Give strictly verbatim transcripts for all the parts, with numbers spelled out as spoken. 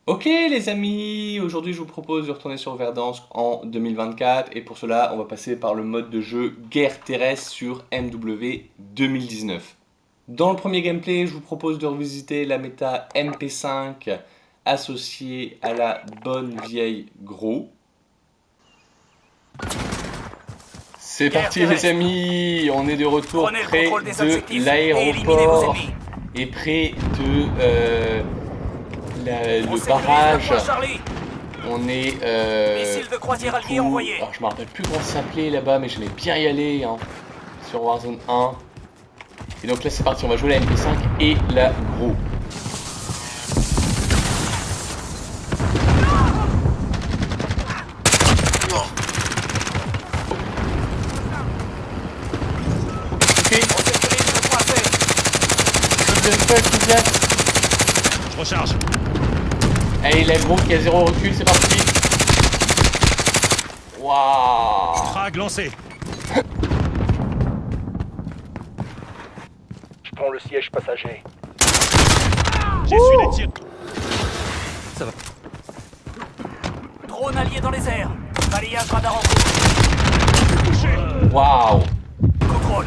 Ok les amis, aujourd'hui je vous propose de retourner sur Verdansk en deux mille vingt-quatre et pour cela on va passer par le mode de jeu guerre terrestre sur M W deux mille dix-neuf. Dans le premier gameplay je vous propose de revisiter la méta M P cinq associée à la bonne vieille Gros. C'est parti les amis, on est de retour près de l'aéroport et près de... Euh, La, le barrage, on est euh, de coup, alors je me rappelle plus comment ça s'appelait là-bas, mais j'aimais bien y aller hein, sur Warzone un. Et donc là c'est parti, on va jouer la M P cinq et la Gros. Je recharge. Allez, la Gros qui a zéro recul, c'est parti. Waouh. Frag lancé. Je prends le siège passager. J'ai su les tirs. Ça va. Drone allié dans les airs. Balayage radar en cours. Touché. Waouh. Contrôle.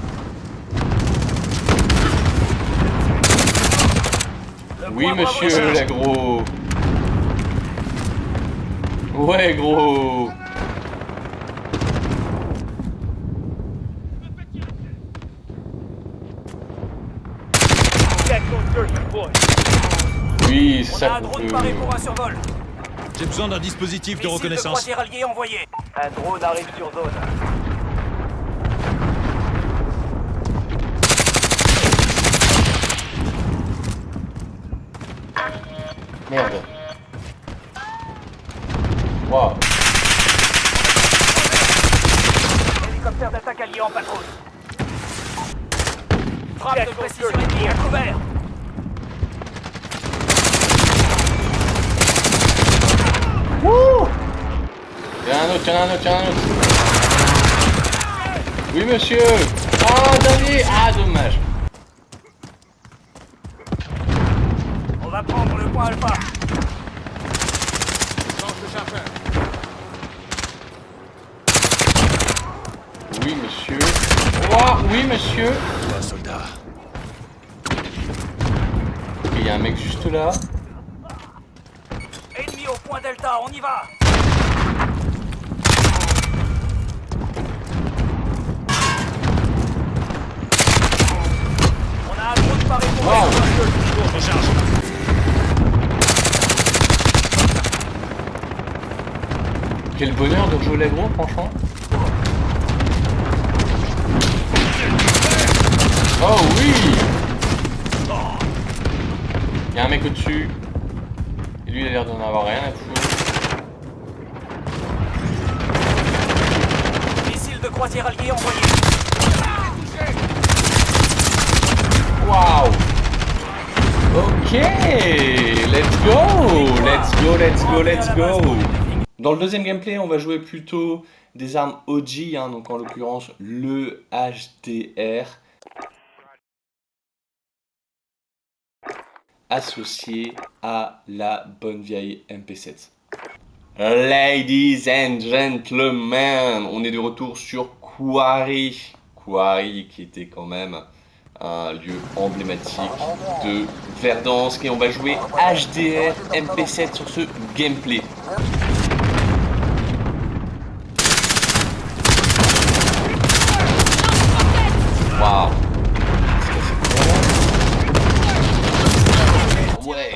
Oui monsieur, la Gros. Ouais gros. Oui, c'est ça. On a un drone paré pour un survol. J'ai besoin d'un dispositif de reconnaissance. Missile de croisière allié envoyé. Un drone arrive sur zone. Merde. Waouh. Hélicoptère d'attaque allié en patrouille. Frappe de précision ennemie à couvert. Wouh. Y'en a un autre, y'en a un autre, y'en a un autre. Oui monsieur. Ah dernier. Ah dommage. On va prendre le point alpha. Oui monsieur. Oh, oui monsieur. Un soldat. Ok, il y a un mec juste là. Ennemi au point delta, on y va. On a un drone paré pour Wow. Je recharge. Quel bonheur de jouer la Gros franchement. Oh oui. Il y a un mec au-dessus. Et lui il a l'air d'en avoir rien à foutre. Missile de croisière allié envoyé. Waouh. Ok. Let's go. Let's go, let's go, let's go. Dans le deuxième gameplay, on va jouer plutôt des armes O G, hein, donc en l'occurrence le H D R. Associé à la bonne vieille M P sept. Ladies and gentlemen, on est de retour sur Quarry. Quarry qui était quand même un lieu emblématique de Verdansk et on va jouer H D R M P sept sur ce gameplay. Waouh. Ouais.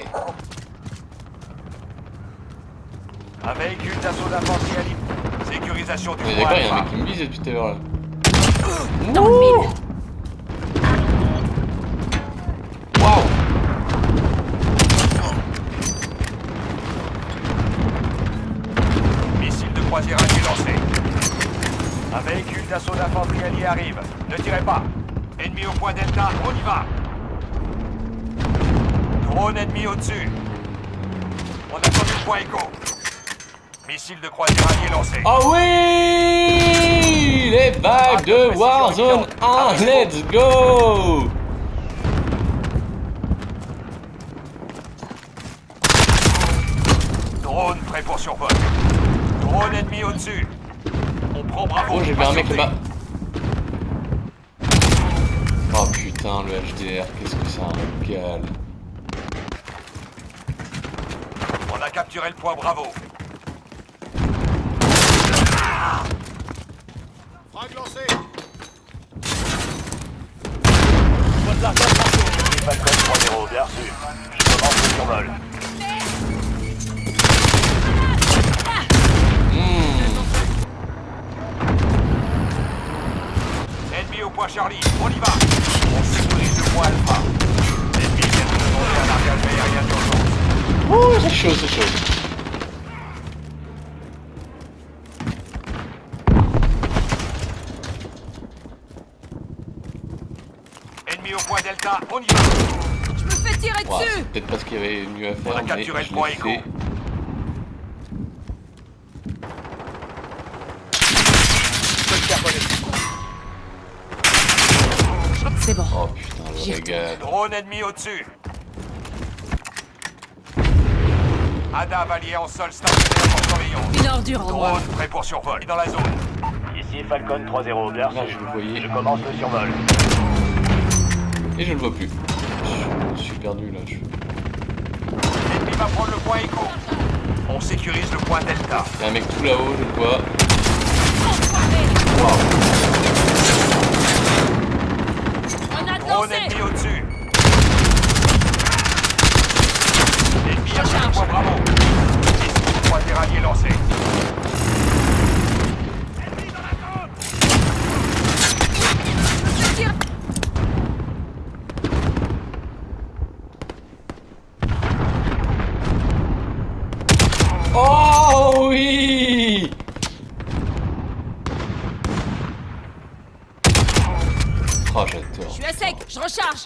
Un véhicule d'assaut d'infanterie allié. Sécurisation du Ouais, point d'accord, il y a un alpha. mec qui me vise depuis tout à l'heure là. Dans le mille. Waouh. Missile de croisière allié lancé. Un véhicule d'assaut d'infanterie allié arrive. Ne tirez pas. Ennemi au point delta, on y va. Drone ennemi au-dessus. On a comme le point écho. Missile de croisière allié lancé. Oh oui. Les bagues de Warzone un, let's go. prêt pour survol. Drone ennemi au-dessus. On prend Bravo. Oh, j'ai vu un mec là-bas. Oh putain, le H D R, qu'est-ce que c'est un régal. On a capturé le point Bravo. Frag lancé. Falcon trois zéro, bien reçu. Je commence le survol. Ennemi au point Charlie, on y va. On sécurise le point Alpha. L'ennemi vient de demander un largage aérien d'urgence. Oh, c'est chaud, c'est chaud. Ennemi au point Delta, on y va. Je me fais tirer Ouais, dessus. c'est peut-être parce qu'il y avait mieux à faire, On a mais capturé je le point l'ai Echo. fait. C'est bon. Oh putain, le J'y régal. Drone ennemi au-dessus. Ada Valier en sol stationnaire pour surveillance. Une ordure en moi. Drone prêt pour survol. Dans la zone. Ici Falcon trois zéro, bien Là, je le voyais. Je commence le survol. Et je le vois plus. Je suis perdu là. Je... L'ennemi va prendre le point Echo. On sécurise le point Delta. Il y a un mec tout là-haut, je le vois. On a Drone lancé. ennemi au-dessus. L'ennemi a pris le point Bravo. Ici le point tiraillé lancé. Oh oui! Oh, j'adore. Je suis à sec. Je recharge.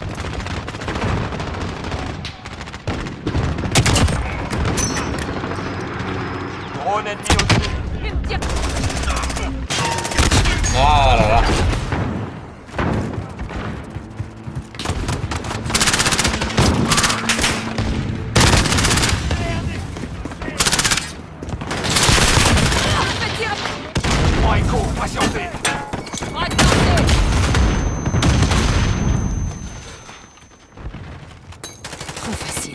Drone ennemi au-dessus. Je vais me tirer. Ah là là. Je me fais tirer. Point Echo, patientez. Frag lancé. Trop facile.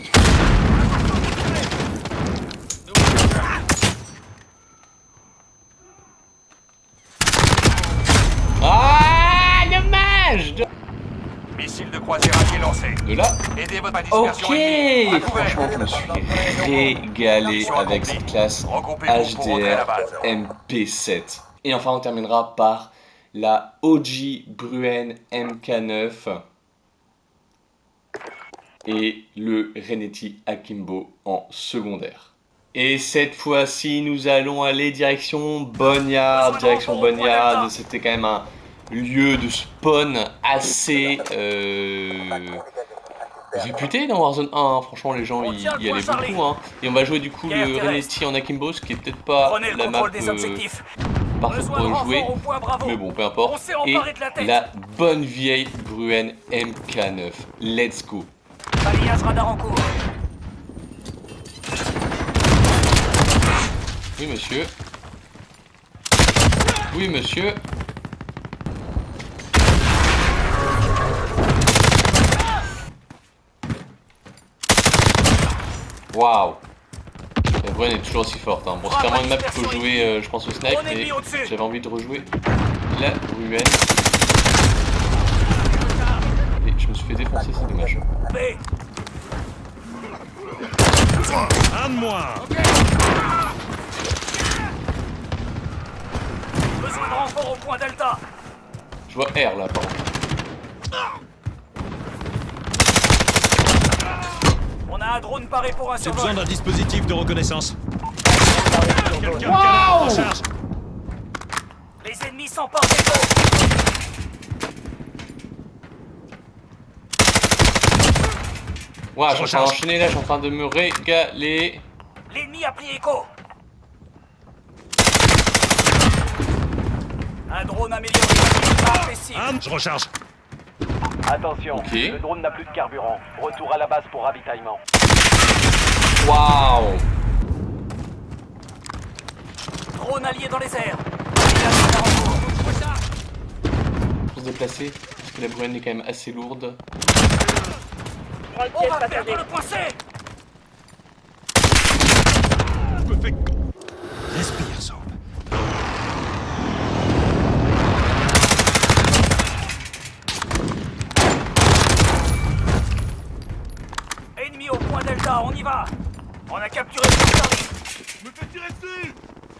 Ah, dommage! De, Missile de croisière allié lancé. de là. Aidez votre dispersion ennemie. Ok! Franchement, je me suis régalé avec cette classe H D R M P sept. Et enfin, on terminera par la O G Bruen M K neuf et le Renetti Akimbo en secondaire. Et cette fois-ci, nous allons aller direction Boneyard. Direction Boneyard, c'était quand même un lieu de spawn assez euh, réputé dans Warzone un. Franchement, les gens y, y allaient beaucoup. Hein. Et on va jouer du coup le Renetti en Akimbo, ce qui est peut-être pas la map euh, parfaite pour le jouer. Mais bon, peu importe. Et la bonne vieille Bruen M K neuf. Let's go. Balayage radar en cours. Oui, monsieur. Oui, monsieur. Waouh. La Bruen est toujours aussi forte. Hein. Bon, c'est vraiment une map qu'il faut jouer, euh, je pense, au snipe, mais j'avais envie de rejouer la Bruen. Et je me suis fait défoncer, c'est dommage. Un de moins. Besoin de renfort au point Delta. Je vois R là, par contre. On a un drone paré pour un J'ai besoin survol. d'un dispositif de reconnaissance. Quelqu'un Wow. en charge. Les ennemis s'emparent des eaux. Waouh, je suis en train d'enchaîner là, je suis en train de me régaler. L'ennemi a pris Echo. Un drone amélioré. Impassible. Un, je recharge. Attention, Ok. le drone n'a plus de carburant. Retour à la base pour ravitaillement. Waouh. Drone allié dans les airs. Faut se déplacer, parce que la bruyenne est quand même assez lourde. On va perdre le point C. Je me fais... Respire, Soap. Ennemi au point Delta, on y va. On a capturé le point. Je me fais tirer dessus.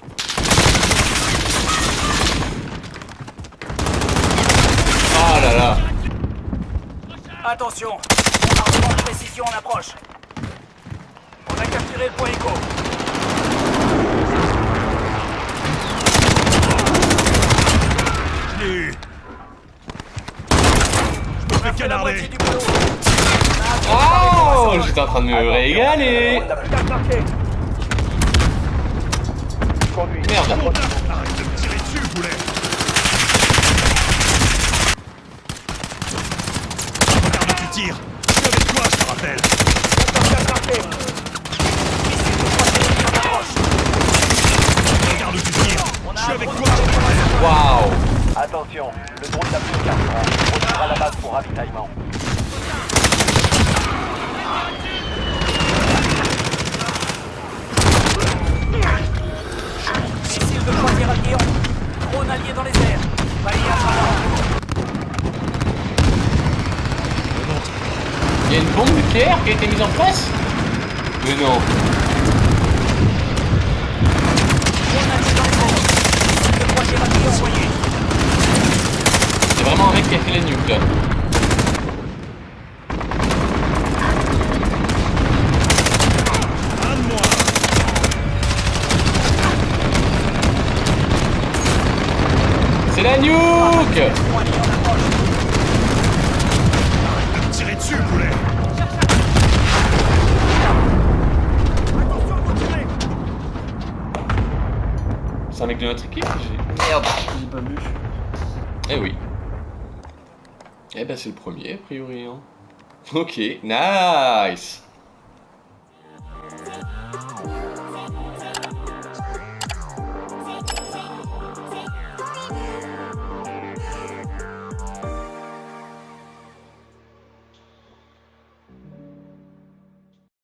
Ah là là. Attention, on a de précision en approche. On a capturé le point Echo. Je me fais fait la moitié canarder. du boulot. Oh, j'étais en train de me régaler. On n'a plus qu'à se marquer. Conduis. Merde. Arrête de me tirer dessus, poulet. Regarde où tu tires. Je suis avec toi, je te rappelle. On n'a plus qu'à se marquer. Missile de point C en approche. Regarde où tu tires. On Je a suis un avec drone toi. sur le point. Waouh. Attention, le drone n'a plus de carburant. On ira à la base pour ravitaillement. Missile de croisière allié en... Drone allié dans les airs. Balayage en Il y a une bombe nucléaire qui a été mise en place? Mais non. Drone allié dans les airs. Missile de croisière allié envoyé. C'est vraiment un mec qui a fait les nuques là. Un de moi. C'est la nuque. Point allié en approche. Arrête de me tirer dessus, poulet. Attention à vous tirer. C'est un mec de notre équipe? J'ai... Merde, j'ai pas vu. Eh oui. Eh ben c'est le premier a priori. Hein. Ok, nice.